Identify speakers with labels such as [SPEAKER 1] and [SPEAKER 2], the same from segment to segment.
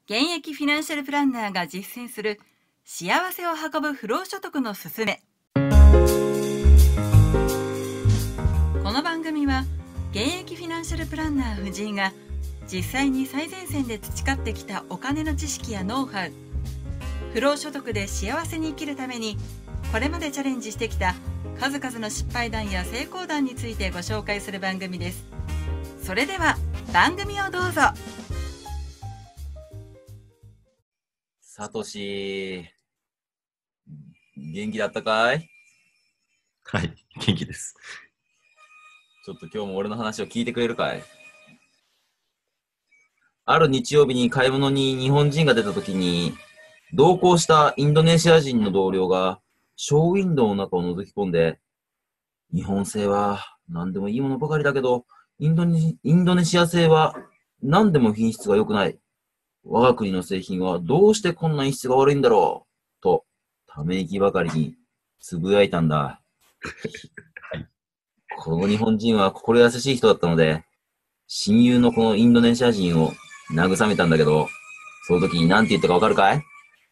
[SPEAKER 1] 現役フィナンシャルプランナーが実践する幸せを運ぶ不労所得のすすめ。この番組は現役フィナンシャルプランナー藤井が実際に最前線で培ってきたお金の知識やノウハウ、不労所得で幸せに生きるためにこれまでチャレンジしてきた数々の失敗談や成功談についてご紹介する番組です。それでは番組をどうぞ。
[SPEAKER 2] サトシ、元気だったかい？
[SPEAKER 3] はい、元気です。
[SPEAKER 2] ちょっと今日も俺の話を聞いてくれるかい？ある日曜日に買い物に日本人が出た時に、同行したインドネシア人の同僚がショーウィンドウの中を覗き込んで、日本製は何でもいいものばかりだけど、インドネシア製は何でも品質が良くない。我が国の製品はどうしてこんなに質が悪いんだろうと、ため息ばかりにつぶやいたんだ。はい、この日本人は心優しい人だったので、親友のこのインドネシア人を慰めたんだけど、その時に何て言ったかわかるかい？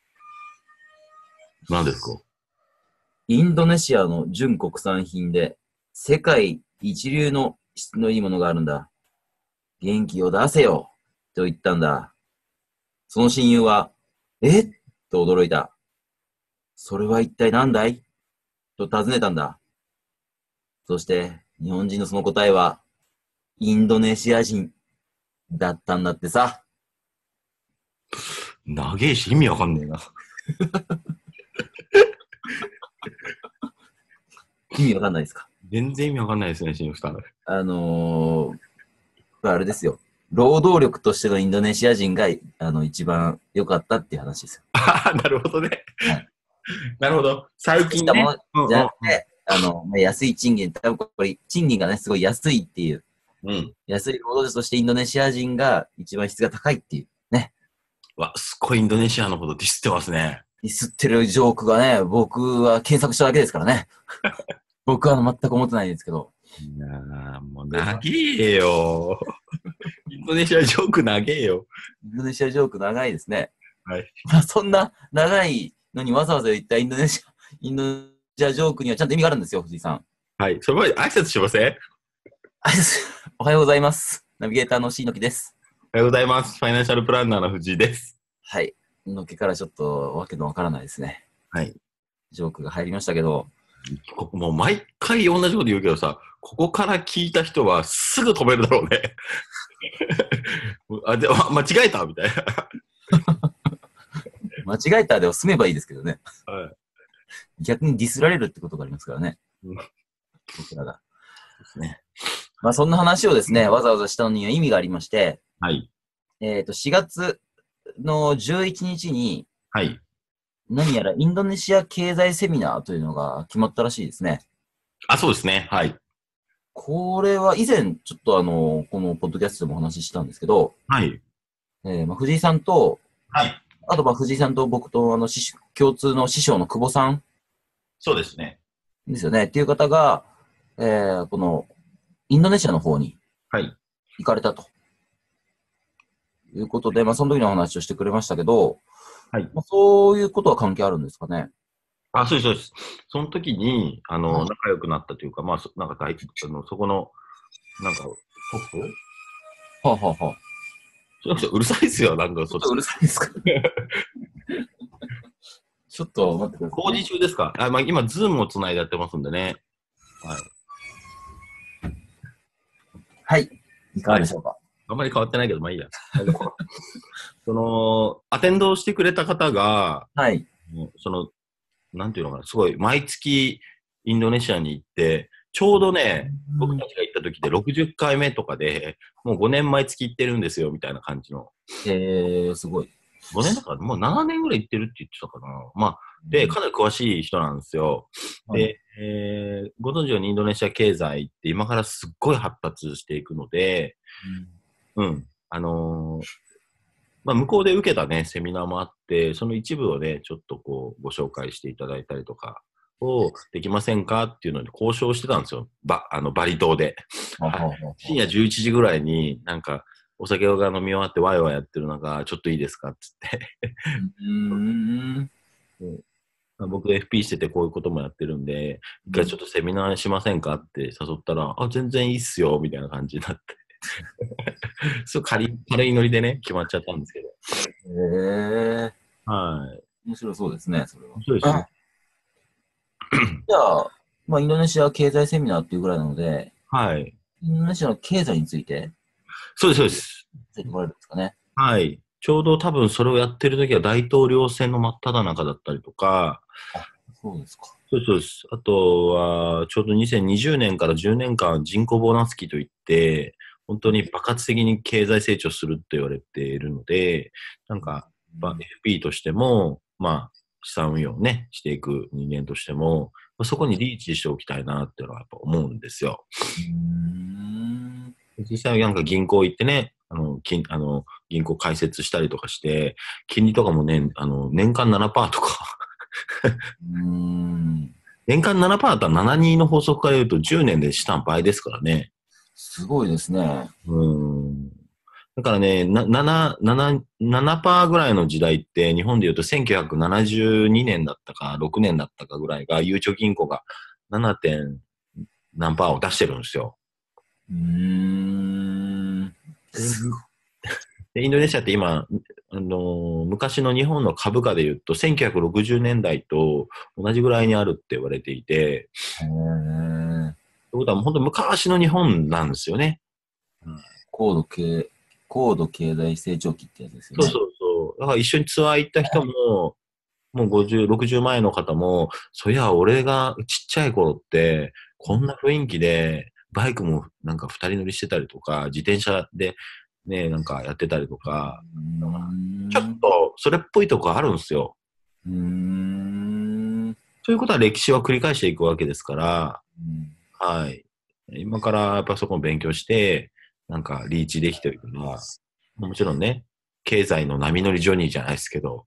[SPEAKER 3] 何ですか？
[SPEAKER 2] インドネシアの純国産品で世界一流の質のいいものがあるんだ。元気を出せよと言ったんだ。その親友は、え？と驚いた。それは一体何だい？と尋ねたんだ。そして日本人のその答えは、インドネシア人だったんだってさ。
[SPEAKER 3] 長えし意味わかんねえな。
[SPEAKER 2] 意味わかんないですか？
[SPEAKER 3] 全然意味わかんないですね、シンフさん。
[SPEAKER 2] あれですよ。労働力としてのインドネシア人が一番良かったっていう話ですよ。
[SPEAKER 3] ああ、なるほどね。はい、なるほど。最近ね。
[SPEAKER 2] じゃなくて、安い賃金、多分これ、賃金がね、すごい安いっていう。
[SPEAKER 3] うん。
[SPEAKER 2] 安い労働者としてインドネシア人が一番質が高いっていうね。
[SPEAKER 3] わ、すっごいインドネシアのことディスってますね。
[SPEAKER 2] ディスってるジョークがね、僕は検索しただけですからね。僕は全く思ってないんですけど。
[SPEAKER 3] いやー、もう長えよ。インドネシアジョーク長えよ。
[SPEAKER 2] インドネシアジョーク長いですね。
[SPEAKER 3] はい。
[SPEAKER 2] まあ、そんな長いのにわざわざ言ったインドネシアジョークにはちゃんと意味があるんですよ、藤井さん。
[SPEAKER 3] はい。それまで挨拶しません？
[SPEAKER 2] おはようございます。ナビゲーターの椎木です。
[SPEAKER 3] おはようございます。ファイナンシャルプランナーの藤井です。
[SPEAKER 2] はい。のっけからちょっとわけのわからないですね。
[SPEAKER 3] はい。
[SPEAKER 2] ジョークが入りましたけど。
[SPEAKER 3] もう毎回同じこと言うけどさ、ここから聞いた人はすぐ止めるだろうね。間違えたみたいな。
[SPEAKER 2] 間違えたで済めばいいですけどね。
[SPEAKER 3] はい、
[SPEAKER 2] 逆にディスられるってことがありますからね。
[SPEAKER 3] うん、
[SPEAKER 2] 僕らが。
[SPEAKER 3] ですね。
[SPEAKER 2] まあそんな話をですね、わざわざしたのには意味がありまして、
[SPEAKER 3] はい。
[SPEAKER 2] 4月の11日に、
[SPEAKER 3] はい。
[SPEAKER 2] 何やらインドネシア経済セミナーというのが決まったらしいですね。
[SPEAKER 3] あ、そうですね。はい。
[SPEAKER 2] これは以前ちょっとこのポッドキャストでもお話ししたんですけど、
[SPEAKER 3] はい。
[SPEAKER 2] 藤井さんと、
[SPEAKER 3] はい。
[SPEAKER 2] あと藤井さんと僕と共通の師匠の久保さん。
[SPEAKER 3] そうですね。
[SPEAKER 2] ですよね。っていう方が、このインドネシアの方に行かれたと。いうことで、まあその時の話をしてくれましたけど、
[SPEAKER 3] はい。
[SPEAKER 2] まあ、そういうことは関係あるんですかね。
[SPEAKER 3] あ、そうです、そうです。その時に、仲良くなったというか、まあ、なんかそこの、なんか、トップ
[SPEAKER 2] はあ、はあはあ、
[SPEAKER 3] うるさいっすよ、なんか
[SPEAKER 2] ちょっとうるさいですかちょっと待ってください、ね。
[SPEAKER 3] 工事中ですか？まあ、今、ズームをつないでやってますんでね。はい。
[SPEAKER 2] はい。いかがでしょうか。
[SPEAKER 3] あんまり変わってないけど、まあいいや。アテンドをしてくれた方が、
[SPEAKER 2] はい。
[SPEAKER 3] なんていうのかな、すごい、毎月インドネシアに行って、ちょうどね、僕たちが行った時で60回目とかで、もう5年毎月行ってるんですよ、みたいな感じの。
[SPEAKER 2] すごい。
[SPEAKER 3] 5年だから、もう7年ぐらい行ってるって言ってたかな。まあ、で、かなり詳しい人なんですよ。で、ご存知のようにインドネシア経済って今からすっごい発達していくので、うん。まあ、向こうで受けたね、セミナーもあって、その一部をね、ちょっとこう、ご紹介していただいたりとかをできませんかっていうので交渉してたんですよ。バリ島で。深夜11時ぐらいになんか、 お酒が飲み終わってワイワイやってる中、ちょっといいですかっつって。僕 FP しててこういうこともやってるんで、一回ちょっとセミナーしませんかって誘ったら、あ、全然いいっすよ、みたいな感じになって。そう軽いノリでね、決まっちゃったんですけど。はい。
[SPEAKER 2] 面白そうですね、それは。
[SPEAKER 3] そうですね。
[SPEAKER 2] じゃあ、まあ、インドネシア経済セミナーっていうぐらいなので、
[SPEAKER 3] はい。
[SPEAKER 2] インドネシアの経済について、
[SPEAKER 3] そうです、そうです。
[SPEAKER 2] 教えてもらえるんですかね。
[SPEAKER 3] はい。ちょうど多分それをやってる時は大統領選の真っ只中だったりとか、
[SPEAKER 2] そうですか。
[SPEAKER 3] そうです、そうです。あとは、ちょうど2020年から10年間人口ボーナス期といって、本当に爆発的に経済成長するって言われているので、なんか、FP としても、まあ、資産運用をね、していく人間としても、そこにリーチしておきたいなっていうのはやっぱ思うんですよ。実際なんか銀行行ってね、銀行開設したりとかして、金利とかもね、年間7%とか。年間7%だったら7-2の法則から言うと10年で資産倍ですからね。
[SPEAKER 2] すごいですね。
[SPEAKER 3] だからね、7% ぐらいの時代って日本で言うと1972年だったか6年だったかぐらいがゆうちょ銀行が 7. 点何パーを出してるんですよ。でインドネシアって今、昔の日本の株価で言うと1960年代と同じぐらいにあるって言われていて、ということは本当に昔の日本なんですよね。
[SPEAKER 2] 高度経済成長期ってやつですよね。
[SPEAKER 3] そうそうそう。だから一緒にツアー行った人も、もう50、60前の方も、そりゃ俺がちっちゃい頃って、こんな雰囲気で、バイクもなんか二人乗りしてたりとか、自転車でね、なんかやってたりとか、ちょっとそれっぽいとこあるんですよ。ということは歴史は繰り返していくわけですから、はい。今からやっぱそこを勉強して、なんかリーチできてるから、もちろんね、経済の波乗りジョニーじゃないですけど。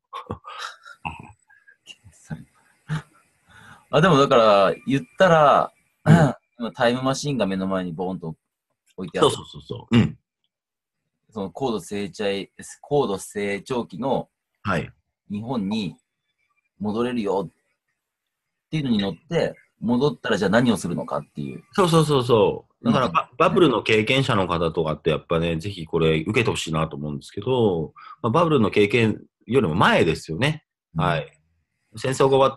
[SPEAKER 2] でもだから、言ったら、今タイムマシンが目の前にボーンと置いてある。
[SPEAKER 3] そう。
[SPEAKER 2] その高度成長期の日本に戻れるよっていうのに乗って、戻ったらじゃあ何をするのかっていう。
[SPEAKER 3] そう。だからバブルの経験者の方とかってやっぱね、ぜひこれ受けてほしいなと思うんですけど、バブルの経験よりも前ですよね。はい。戦争が終わって、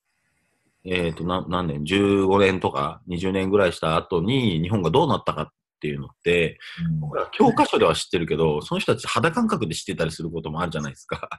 [SPEAKER 3] 何年 ?15 年とか20年ぐらいした後に日本がどうなったかっていうのって、僕ら教科書では知ってるけど、その人たち肌感覚で知ってたりすることもあるじゃないですか。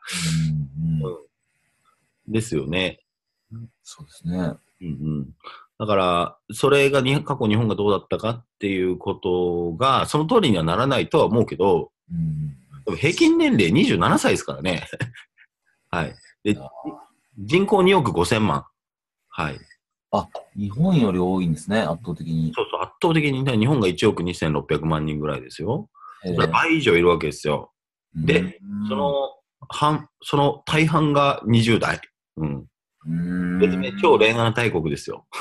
[SPEAKER 3] ですよね。
[SPEAKER 2] そうですね。
[SPEAKER 3] だから、それが過去日本がどうだったかっていうことが、その通りにはならないとは思うけど、でも平均年齢27歳ですからね。はい。で、人口2億5千万。はい。
[SPEAKER 2] 日本より多いんですね、圧倒的に。
[SPEAKER 3] そう、圧倒的にね、日本が1億2600万人ぐらいですよ。それ倍以上いるわけですよ。で、その大半が20代。別に超恋愛大国ですよ。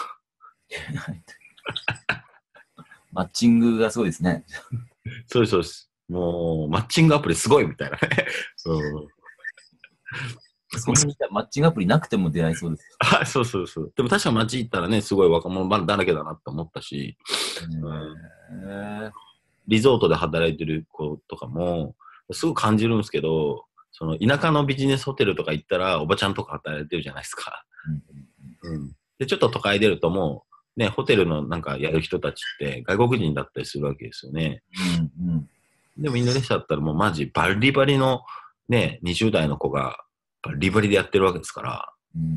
[SPEAKER 2] マッチングがすごいですね。
[SPEAKER 3] そうです。もう、マッチングアプリすごいみたいなね。
[SPEAKER 2] そんなにマッチングアプリなくても出会いそうです。
[SPEAKER 3] そう。でも確か街行ったらね、すごい若者だらけだなって思ったし、リゾートで働いてる子とかも、すごく感じるんですけど、その田舎のビジネスホテルとか行ったら、おばちゃんとか働いてるじゃないですか。で、ちょっと都会出るともう、ね、ホテルのなんかやる人たちって外国人だったりするわけですよね。でもインドネシアだったらもうマジバリバリのね、20代の子がバリバリでやってるわけですから、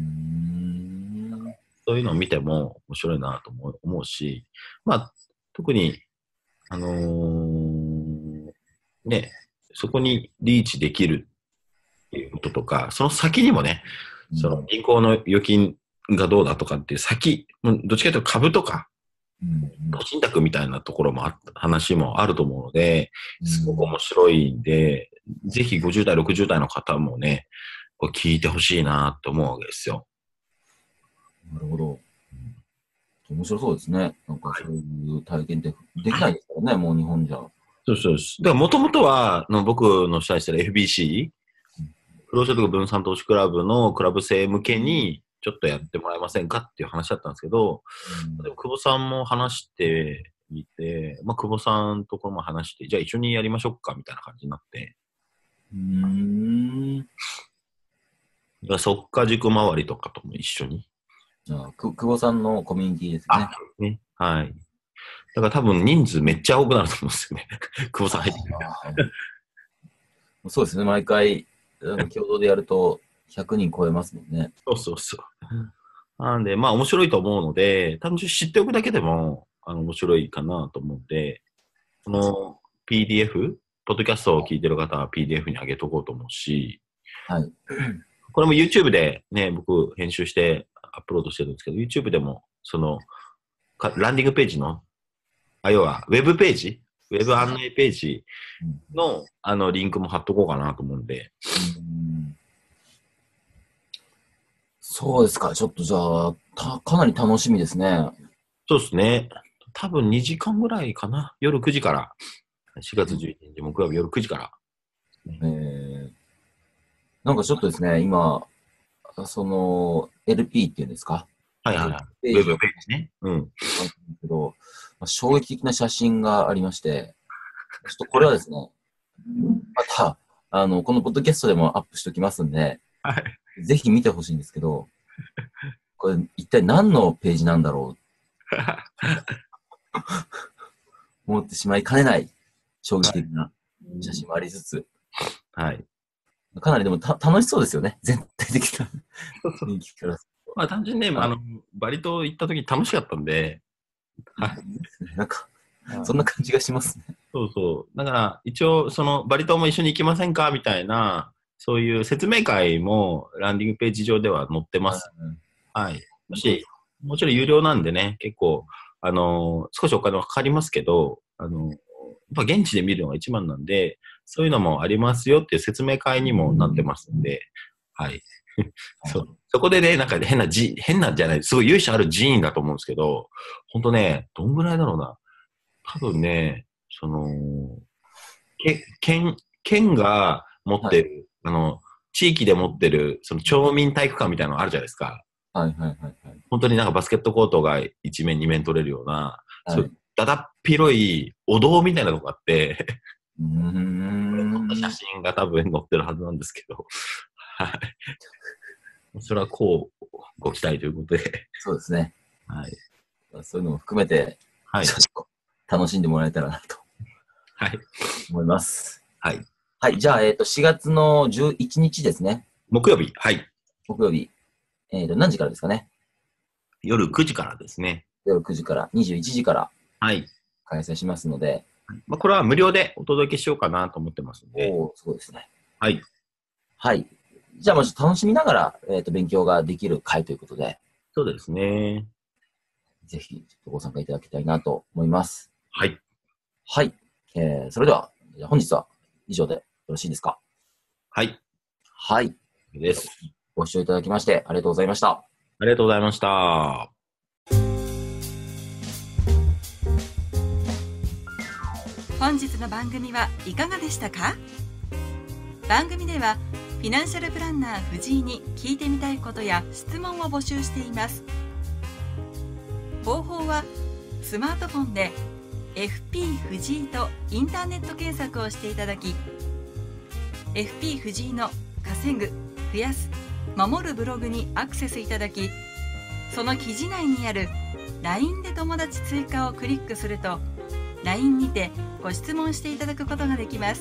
[SPEAKER 3] そういうのを見ても面白いなと思うし、特に、ね、そこにリーチできるっていうこととか、その先にもね、その銀行の預金がどうだとかっていう先、どっちかというと株とか、信託みたいなところも話もあると思うので、すごく面白いんで、ぜひ50代、60代の方もね、これ聞いてほしいなって思うわけですよ。
[SPEAKER 2] なるほど。面白そうですね。なんかそういう体験ってできないですからね、もう日本じゃ。
[SPEAKER 3] そうそうです。だから、もともとは、僕の主催してる FBC、不労所得分散投資クラブのクラブ生向けに、ちょっとやってもらえませんかっていう話だったんですけど、でも久保さんも話してみて、まあ、久保さんところも話して、じゃあ一緒にやりましょうかみたいな感じになって。だから即家塾周りとかとも一緒に。
[SPEAKER 2] 久保さんのコミュニティですね。
[SPEAKER 3] ね。はい。だから多分人数めっちゃ多くなると思うんですよね。久保さん入ってる。
[SPEAKER 2] そうですね。毎回、共同でやると100人超えますもんね。
[SPEAKER 3] そうそうそう。なんで、まあ面白いと思うので、単純に知っておくだけでも、面白いかなと思うんで、この PDF、ポッドキャストを聞いてる方は PDF に上げとこうと思うし、
[SPEAKER 2] はい。
[SPEAKER 3] これも YouTube でね、僕編集してアップロードしてるんですけど、YouTube でも、ランディングページの、要は、ウェブページ、ウェブ案内ページの、リンクも貼っとこうかなと思うんで。
[SPEAKER 2] そうですか。ちょっとじゃあ、かなり楽しみですね。
[SPEAKER 3] そうですね。多分2時間ぐらいかな。夜9時から。4月11日木曜日夜9時から。
[SPEAKER 2] なんかちょっとですね、今、LP っていうんですか？
[SPEAKER 3] はいはいはい。ウェブページね。うん。
[SPEAKER 2] けど、衝撃的な写真がありまして、ちょっとこれはですね、また、このポッドキャストでもアップしておきますんで、
[SPEAKER 3] はい。
[SPEAKER 2] ぜひ見てほしいんですけど、これ一体何のページなんだろう思ってしまいかねない衝撃的な写真もありつつ、
[SPEAKER 3] はい。
[SPEAKER 2] かなりでも楽しそうですよね、全体的な雰囲気から。
[SPEAKER 3] まあ単純にね、バリ島行った時楽しかったんで、
[SPEAKER 2] はい。なんか、そんな感じがしますね。
[SPEAKER 3] そうそう。だから、一応、バリ島も一緒に行きませんかみたいな、そういう説明会もランディングページ上では載ってます。はい。もちろん有料なんでね、結構、少しお金はかかりますけど、やっぱ現地で見るのが一番なんで、そういうのもありますよっていう説明会にもなってますんで、はい。そこでね、なんか変なじゃない、すごい由緒ある寺院だと思うんですけど、ほんとね、どんぐらいだろうな。多分ね、県が持ってる、地域で持ってる、町民体育館みたいなのあるじゃないですか。
[SPEAKER 2] はいはいはいはい。
[SPEAKER 3] 本当になんかバスケットコートが一面二面取れるような、そういうだだっ広いお堂みたいなとこがあって、写真が多分載ってるはずなんですけど、はい。それはこうご期待ということで。
[SPEAKER 2] そうですね。
[SPEAKER 3] はい。
[SPEAKER 2] そういうのも含めて、
[SPEAKER 3] はい。
[SPEAKER 2] 楽しんでもらえたらなと。
[SPEAKER 3] はい。
[SPEAKER 2] 思います。
[SPEAKER 3] はい。
[SPEAKER 2] はい。じゃあ、4月の11日ですね。
[SPEAKER 3] 木曜日。はい。
[SPEAKER 2] 木曜日。何時からですかね。
[SPEAKER 3] 夜9時からですね。
[SPEAKER 2] 夜9時から、21時から。
[SPEAKER 3] はい。
[SPEAKER 2] 開催しますので。
[SPEAKER 3] まあ、これは無料でお届けしようかなと思ってますので。
[SPEAKER 2] そうですね。
[SPEAKER 3] はい。
[SPEAKER 2] はい。じゃあ、まず楽しみながら、勉強ができる会ということで。
[SPEAKER 3] そうですね。
[SPEAKER 2] ぜひ、ご参加いただきたいなと思います。
[SPEAKER 3] はい。
[SPEAKER 2] はい。それでは、本日は以上でよろしいですか？
[SPEAKER 3] はい。
[SPEAKER 2] はい。
[SPEAKER 3] です。
[SPEAKER 2] ご視聴いただきましてありがとうございました。
[SPEAKER 3] ありがとうございました。
[SPEAKER 1] 本日の番組はいかがでしたか？番組ではフィナンシャルプランナー藤井に聞いてみたいことや質問を募集しています。方法はスマートフォンで FP 藤井とインターネット検索をしていただき、 FP 藤井の稼ぐ、増やす、守るブログにアクセスいただき、その記事内にある LINE で友達追加をクリックすると LINE にてご質問していただくことができます。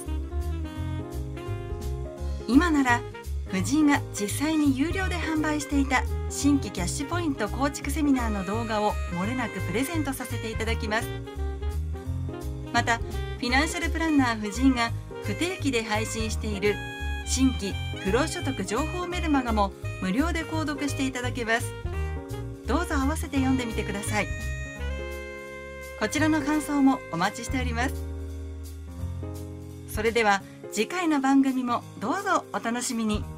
[SPEAKER 1] 今なら藤井が実際に有料で販売していた新規キャッシュポイント構築セミナーの動画を漏れなくプレゼントさせていただきます。またフィナンシャルプランナー藤井が不定期で配信している新規不労所得情報メルマガも無料で購読していただけます。どうぞ合わせて読んでみてください。こちらの感想もお待ちしております。それでは次回の番組もどうぞお楽しみに。